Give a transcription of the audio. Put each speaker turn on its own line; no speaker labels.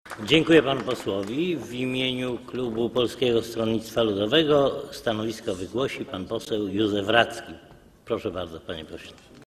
Dziękuję panu posłowi. W imieniu klubu Polskiego Stronnictwa Ludowego stanowisko wygłosi pan poseł Józef Racki. Proszę bardzo, panie pośle.